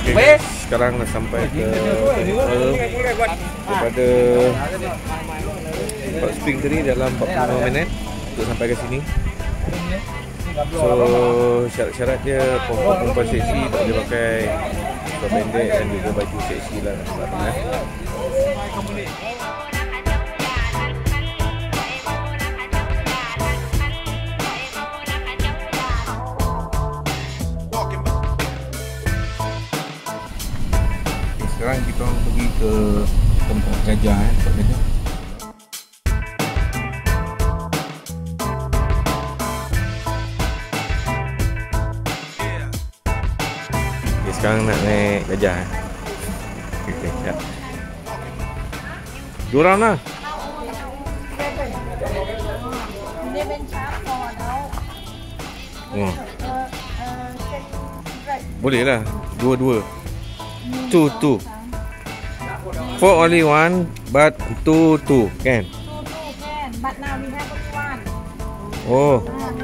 Okay, sekarang dah sampai ke daripada Hot Spring tadi dalam 45 minit untuk sampai ke sini. So syarat-syarat dia perempuan seksi tak boleh pakai seluar pendek dan juga baju seksi lah sebabnya. Sekarang kita orang pergi ke tempat gajah tempat gajah. Okay, sekarang nak naik gajah. Okay, siap. 2 orang lah. Boleh lah. 2-2. 2-2. 4 only 1 but 2-2 can. 2 can, but now we have only 1. Oh.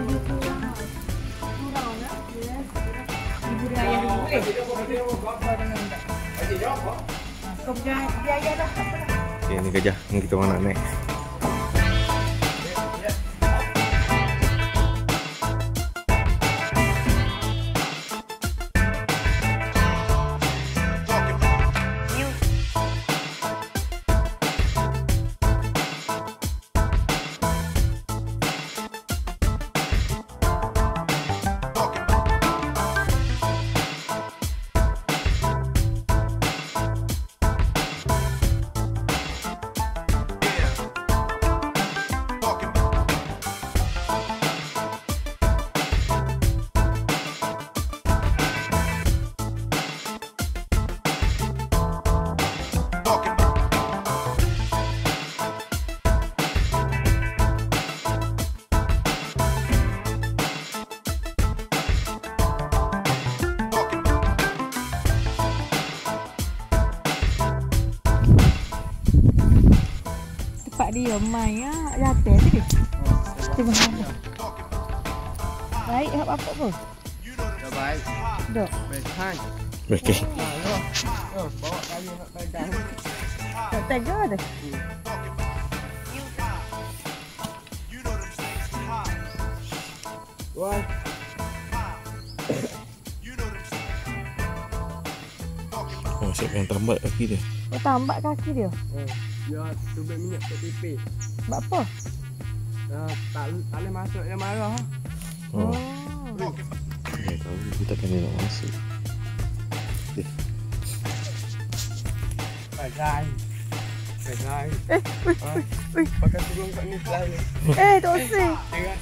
Okay, ni gajah ni kita orang nak naik. Pak dia main ya tadi. Tengok apa. Baik apa apa. Dah baik. Dok. Baik hai. Okey. Bawa kali nak pegang. Tak tega dah. Wah. Oh, siap yang tambat kaki dia. Dia tambak kaki dia. Dia tubik minyak kat pipi. Buat apa? Tak boleh masuk dia marah. Oh. Okay, tahu kita kan dia nak masuk. Pegang. Pegang. Pakai tudung kat ni selalu. Tak usah.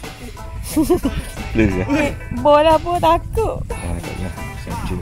Dia. Bola pun takut. Tak nak. Siap je.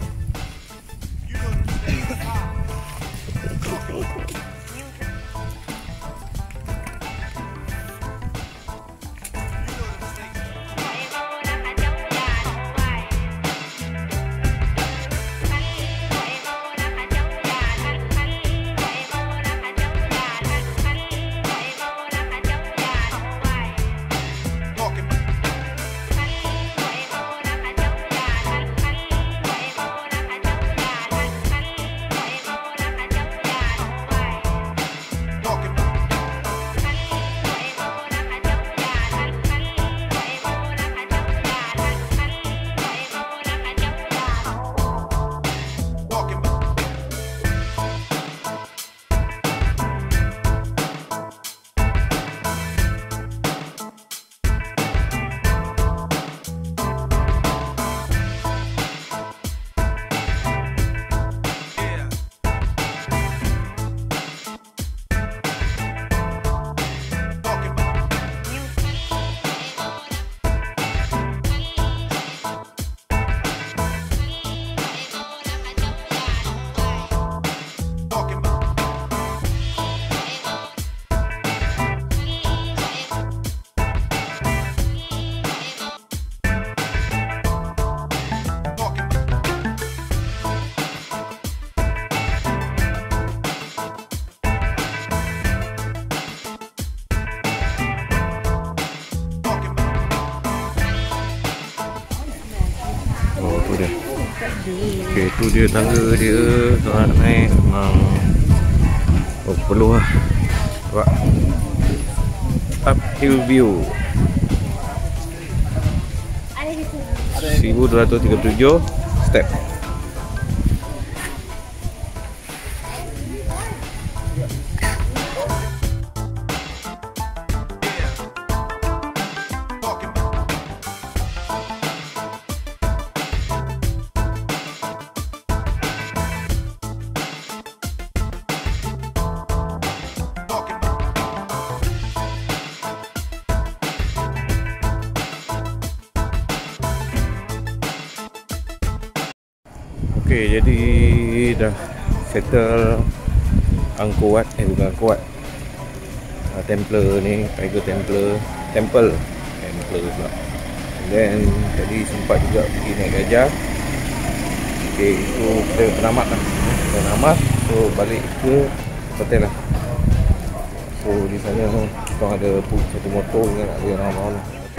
Okay, tu dia tangga dia. Kalau nak naik memang perlu lah. Nampak uphill view 1237 step. Okay, jadi dah settle Angkor Wat, bukan Angkor Wat, Templar ni, Tiger Temple pula. And then tadi sempat juga pergi naik gajah. Okay, itu kita penamat lah, so balik ke hotel lah. So di sana kita ada satu motor yang nak beri orang-orang.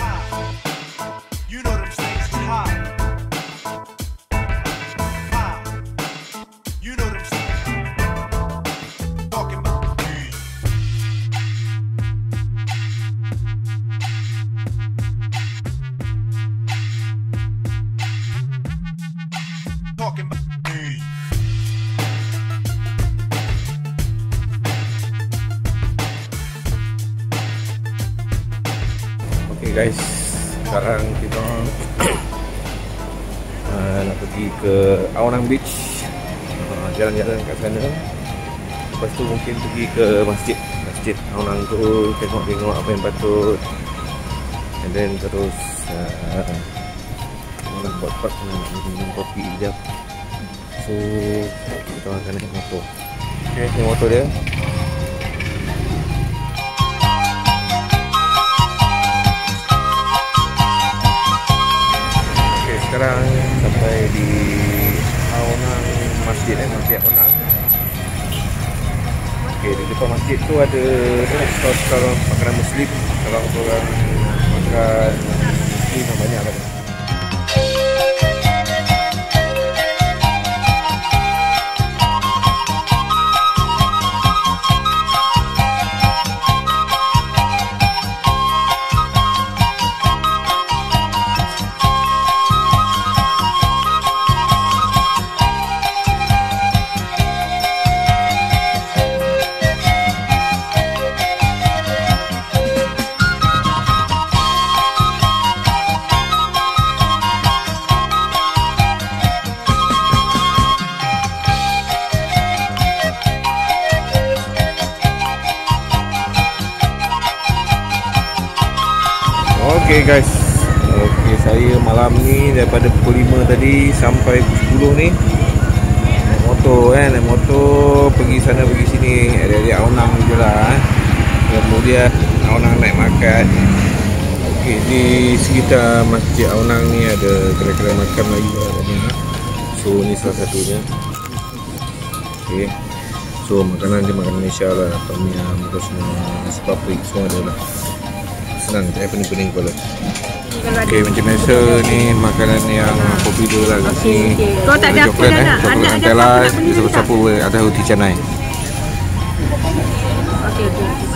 Okay guys, sekarang kita nak pergi ke Aonang Beach, jalan-jalan kat sana. Lepas tu mungkin pergi ke masjid Aonang tu, tengok-tengok apa yang patut. And then terus nak buat park, minum kopi sekejap. So kita akan naik motor. Okay, ni motor dia. Sekarang sampai di Aonang Masjid Aonang. Okay, di depan masjid tu ada stall makanan Muslim. Kalau korang makan Muslim banyak kan. Okay guys, okay, saya malam ni daripada pukul 5 tadi sampai pukul 10 ni naik motor pergi sana pergi sini, area Aonang je lah. Kemudian Aonang naik makan. Okay, di sekitar Masjid Aonang ni ada kedai-kedai makan Melayu lah banyak. So ni salah satunya. Okay, so makanan dia makanan Malaysia lah, tom yum, apa semua, nasi paprik semua ada lah. Senang, saya pening-pening kepala. Okay, macam biasa ni makanan yang popular lah kat sini. Kau tak ada apa dah nak? Coklat Nutella, siapa-siapa ada roti canai. Okay.